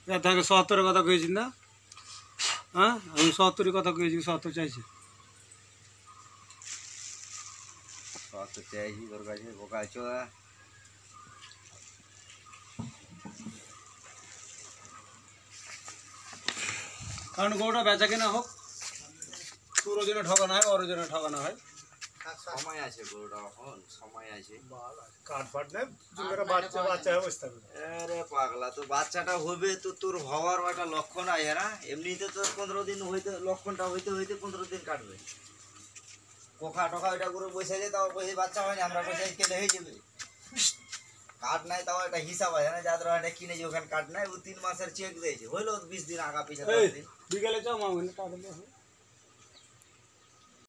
তাকে ৭০-এর কথা কয়েছি না? হ্যাঁ, আমি ৭০-এর কথা কয়েছি, ৭০ চাইছি। ৭০ চাইছি তোর কাছে, বোকা আছো? কারণ গরুটা বেচা কেনা হোক, তোর জন্য ঠকানো হয়, ওর জন্য ঠকানো হয়। সময় আছে গরুটা, এখন সময় আছে। আরে পাগলা, তো বাচ্চাটা হবে তো তোর হওয়ার একটা লক্ষণ আছে না? এমনিতে তোর 15 দিন হইতে, লক্ষণটা হইতে হইতে 15 দিন কাটবে। কোখা টোকা ওইটা করে বসে যায়, তাও বসে বাচ্চা হয়নি, আমরা বসে কেটে হয়ে যাবে। কাঠ নাই, তাও একটা হিসাব আছে না? যাদের ওখানে কিনেছি ওখানে কাঠ নাই, ও 3 মাসের চেক দিয়েছে, হইলো 20 দিন আগা পিছা 10 দিন। বিকেলে যাও মা,